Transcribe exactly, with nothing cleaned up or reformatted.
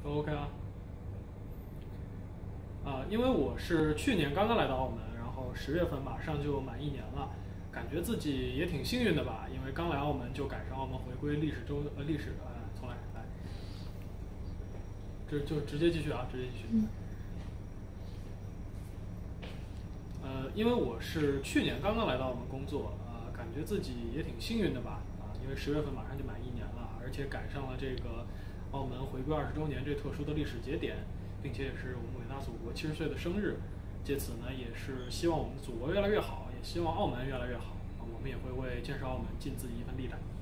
都 OK 啊。啊，因为我是去年刚刚来到澳门，然后十月份马上就满一年了，感觉自己也挺幸运的吧，因为刚来澳门就赶上澳门回归历史周呃历史呃重来来，这就直接继续啊，直接继续。 嗯呃，因为我是去年刚刚来到澳门工作，呃，感觉自己也挺幸运的吧，啊，因为十月份马上就满一年了，而且赶上了这个澳门回归二十周年这特殊的历史节点，并且也是我们伟大祖国七十岁的生日。借此呢，也是希望我们的祖国越来越好，也希望澳门越来越好，啊，我们也会为建设澳门尽自己一份力量。